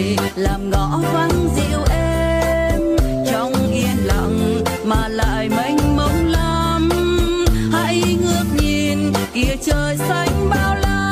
rồi làm ngõ vắng dịu êm, trong yên lặng mà lại mênh mông lắm. Hãy ngước nhìn kia trời xanh bao la,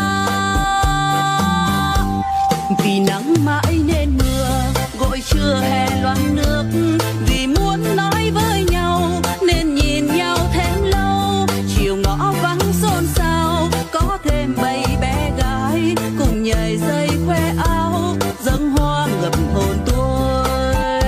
vì nắng mãi nên mưa, gội trưa hè loáng nước, vì muốn nói với nhau nên nhìn nhau thêm lâu. Chiều ngõ vắng xôn xao, có thêm bầy bé gái cùng nhảy dây khoe áo, dâng hoa ngập hồn tôi.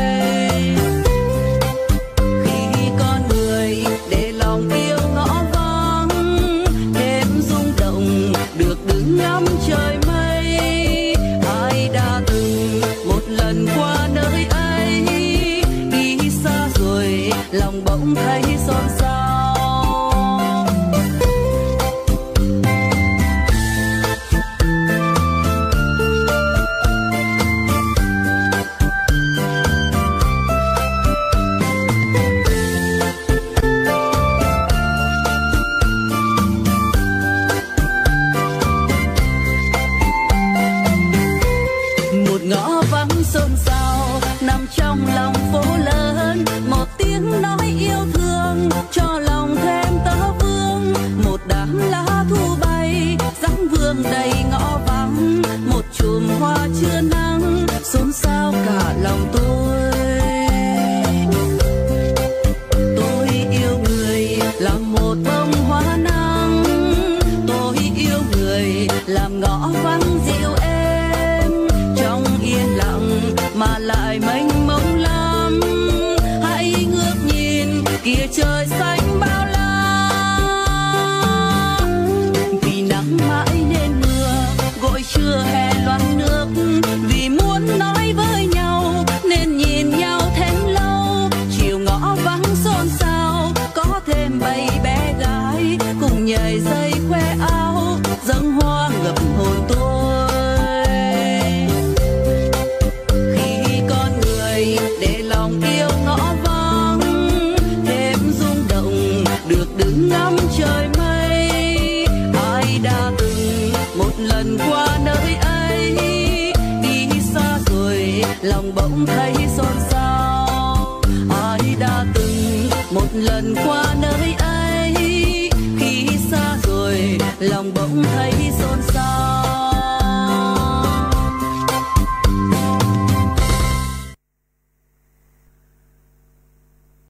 Khi con người để lòng yêu ngõ vắng, thêm rung động được đứng ngắm trời mây. Ai đã từng một lần qua nơi ấy, đi xa rồi lòng bỗng thấy xôn xao. Một ngõ vắng xôn xao nằm trong lòng phố lớn, một tiếng nói yêu thương cho lòng thêm tơ vương. Một đám lá thu bay dáng vương đầy ngõ vắng, một chùm hoa chưa nắng xôn xao cả lòng tôi. Tôi yêu người làm một bông hoa nắng, tôi yêu người làm ngõ vắng dịu êm, trong yên lặng mà lại mênh mông lắm. Hãy ngước nhìn kia trời xanh bao la, vì nắng mãi nên mưa, gội trưa hè loáng nước, vì muốn nói với nhau nên nhìn nhau thêm lâu. Chiều ngõ vắng xôn xao, có thêm bầy bé gái cùng nhảy dây khoe áo, dâng hoa ngập hồn tôi. Khi con người để lòng yêu ngõ vắng, thêm rung động được đứng ngắm trời mây. Ai đã từng một lần qua nơi ấy, đi xa rồi lòng bỗng thấy xôn xao. Ai đã từng một lần qua nơi ấy, khi xa rồi lòng bỗng thấy xôn xao.